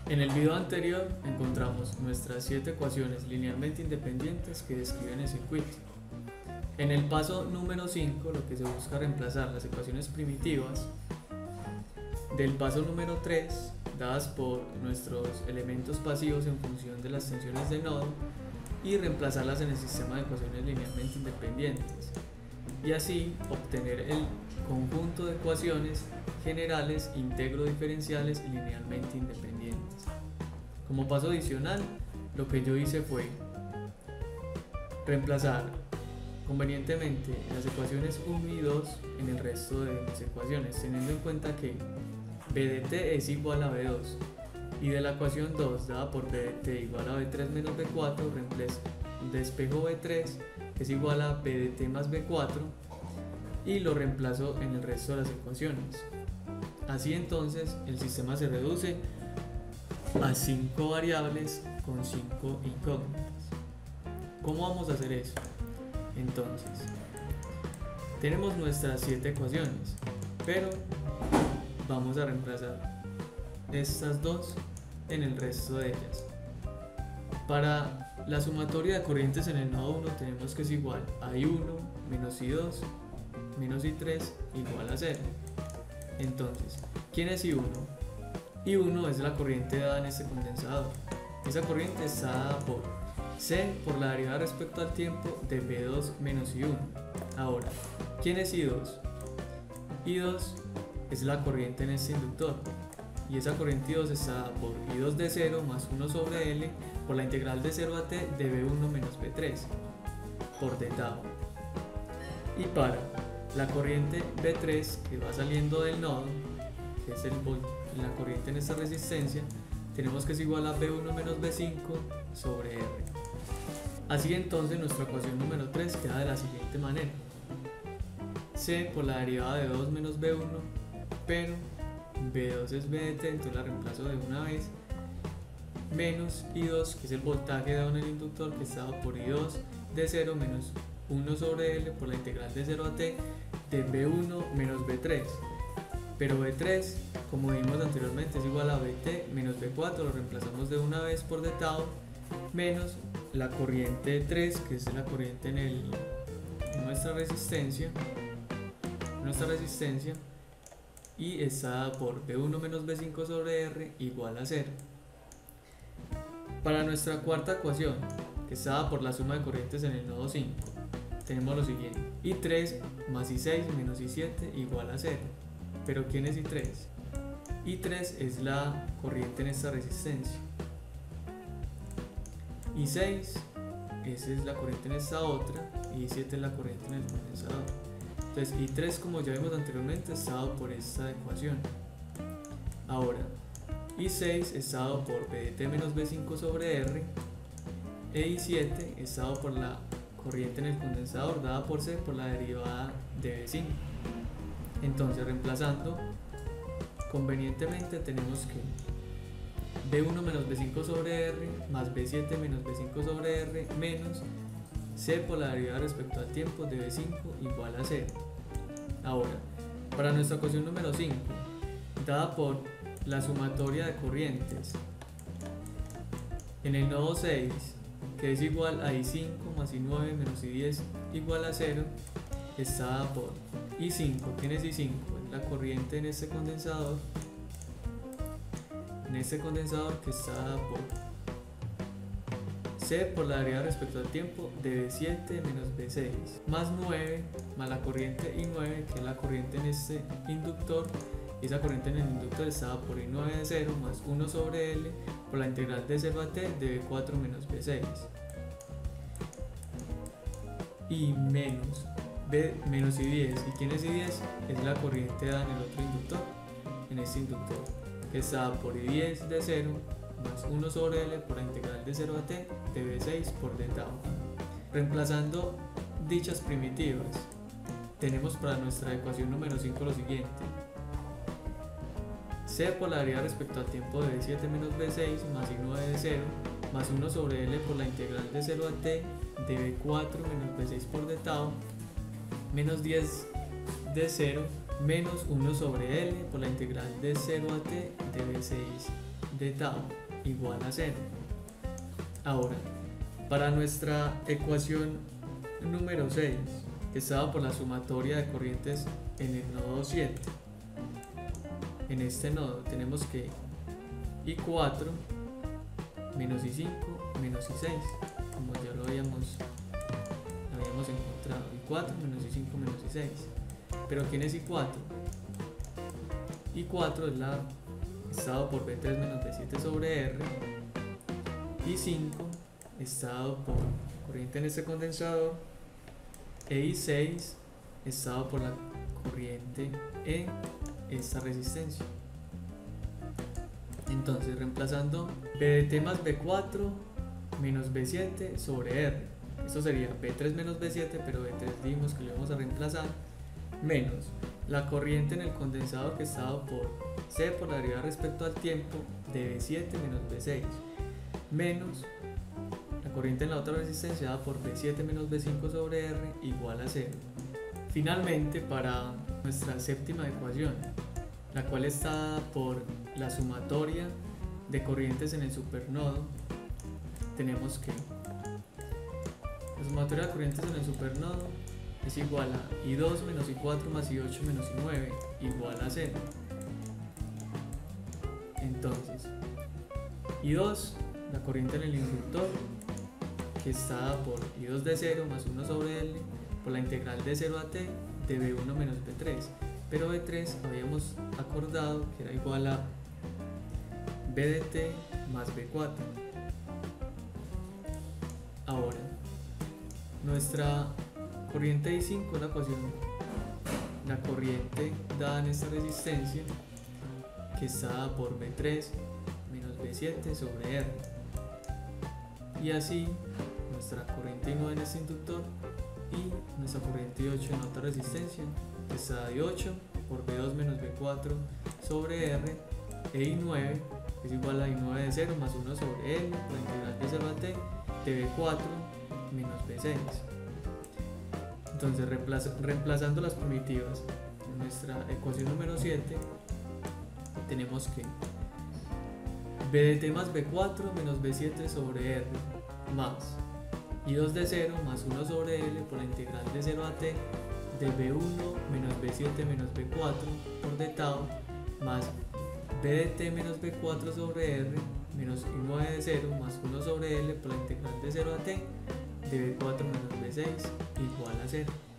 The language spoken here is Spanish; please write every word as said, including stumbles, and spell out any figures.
En el video anterior encontramos nuestras siete ecuaciones linealmente independientes que describen el circuito. En el paso número cinco lo que se busca es reemplazar las ecuaciones primitivas del paso número tres dadas por nuestros elementos pasivos en función de las tensiones de nodo y reemplazarlas en el sistema de ecuaciones linealmente independientes y así obtener el conjunto de ecuaciones generales integro-diferenciales y linealmente independientes. Como paso adicional, lo que yo hice fue reemplazar convenientemente las ecuaciones uno y dos en el resto de mis ecuaciones, teniendo en cuenta que b de t es igual a b dos y de la ecuación dos dada por b de t igual a b tres menos b cuatro reemplazo despejo b tres que es igual a b de t más b cuatro y lo reemplazo en el resto de las ecuaciones. Así entonces el sistema se reduce a cinco variables con cinco incógnitas. ¿Cómo vamos a hacer eso? Entonces, tenemos nuestras siete ecuaciones, pero vamos a reemplazar estas dos en el resto de ellas. Para la sumatoria de corrientes en el nodo uno tenemos que es igual a I uno menos I dos menos I tres igual a cero. Entonces, ¿quién es I uno? I uno es la corriente dada en este condensador. Esa corriente está dada por C por la derivada respecto al tiempo de B dos menos I uno. Ahora, ¿quién es I dos? I dos es la corriente en este inductor y esa corriente I dos está dada por I dos de cero más uno sobre L por la integral de cero a T de B uno menos B tres por d tau. Y para la corriente B tres que va saliendo del nodo, que es el la corriente en esta resistencia, tenemos que es igual a B uno menos B cinco sobre R. Así entonces nuestra ecuación número tres queda de la siguiente manera: C por la derivada de B dos menos B uno, pero B dos es B de T, entonces la reemplazo de una vez, menos I dos, que es el voltaje dado en el inductor, que está dado por I dos de cero menos uno sobre L por la integral de cero a T de B uno menos B tres. Pero B tres, como vimos anteriormente, es igual a B T menos B cuatro, lo reemplazamos de una vez por d tau, menos la corriente tres, que es la corriente en, el, en nuestra resistencia, nuestra resistencia, y está dada por B uno menos B cinco sobre R igual a cero. Para nuestra cuarta ecuación, que está dada por la suma de corrientes en el nodo cinco, tenemos lo siguiente: I tres más I seis menos I siete igual a cero. ¿Pero quién es I tres? I tres es la corriente en esta resistencia. I seis, esa es la corriente en esta otra, y I siete es la corriente en el condensador. Entonces I tres, como ya vimos anteriormente, está dado por esta ecuación. Ahora, I seis está dado por B de T menos B cinco sobre R, e I siete está dado por la corriente en el condensador dada por C por la derivada de B cinco. Entonces, reemplazando convenientemente, tenemos que B uno menos B cinco sobre R más B siete menos B cinco sobre R menos C por la derivada respecto al tiempo de B cinco igual a cero. Ahora, para nuestra ecuación número cinco, dada por la sumatoria de corrientes en el nodo seis, que es igual a I cinco más I nueve menos I diez igual a cero, está dada por I cinco. ¿Quién es I cinco? Es la corriente en este condensador, en este condensador que está dada por C por la derivada respecto al tiempo de B siete menos B seis más nueve más la corriente I nueve, que es la corriente en este inductor, y esa corriente en el inductor está dada por I nueve de cero más uno sobre L por la integral de cero a T de B cuatro menos B seis y menos B menos I diez. ¿Y quién es I diez? Es la corriente dada en el otro inductor, en este inductor, que está dada por I diez de cero más uno sobre L por la integral de cero a T de B seis por d tau. Reemplazando dichas primitivas, tenemos para nuestra ecuación número cinco lo siguiente: C por la derivada respecto al tiempo de B siete menos B seis más I nueve de cero más uno sobre L por la integral de cero a T de B cuatro menos B seis por d tau menos diez de cero menos uno sobre L por la integral de cero a T de B seis de tau igual a cero. Ahora, para nuestra ecuación número seis, que estaba por la sumatoria de corrientes en el nodo siete, en este nodo tenemos que I cuatro menos I cinco menos I seis, como ya lo habíamos, lo habíamos encontrado, I cuatro menos I cinco menos I seis. Pero ¿quién es I cuatro? I cuatro es la estado por B tres menos B siete sobre R. I cinco estado por corriente en este condensador, e I seis estado por la corriente en esta resistencia. Entonces, reemplazando B de T más B cuatro menos B siete sobre R, esto sería B tres menos B siete, pero B tres dijimos que lo íbamos a reemplazar, menos la corriente en el condensador que estaba por C por la derivada respecto al tiempo de B siete menos B seis, menos la corriente en la otra resistencia dada por B siete menos B cinco sobre R igual a cero. Finalmente, para nuestra séptima ecuación, la cual está dada por la sumatoria de corrientes en el supernodo, tenemos que la sumatoria de corrientes en el supernodo es igual a I dos menos I cuatro más I ocho menos I nueve igual a cero. Entonces, I dos, la corriente en el inductor, que está dada por I dos de cero más uno sobre L por la integral de cero a T de B uno menos B tres, pero B tres habíamos acordado que era igual a B de T más B cuatro. Ahora, nuestra corriente I cinco es la ecuación, la corriente dada en esta resistencia, que está dada por B tres menos B siete sobre R. Y así, nuestra corriente I nueve en este inductor y nuestra corriente I ocho en otra resistencia, que está dada I ocho por B dos menos B cuatro sobre R, e I nueve es igual a I nueve de cero más uno sobre L por la integral de cero a T de B cuatro menos B seis. Entonces, reemplaza, reemplazando las primitivas en nuestra ecuación número siete, tenemos que B de T más B cuatro menos B siete sobre R más I dos de cero más uno sobre L por la integral de cero a T de B uno menos B siete menos B cuatro por D tau más B de T menos B cuatro sobre R menos I nueve de cero más uno sobre L por la integral de cero a T de B cuatro menos B seis igual a cero.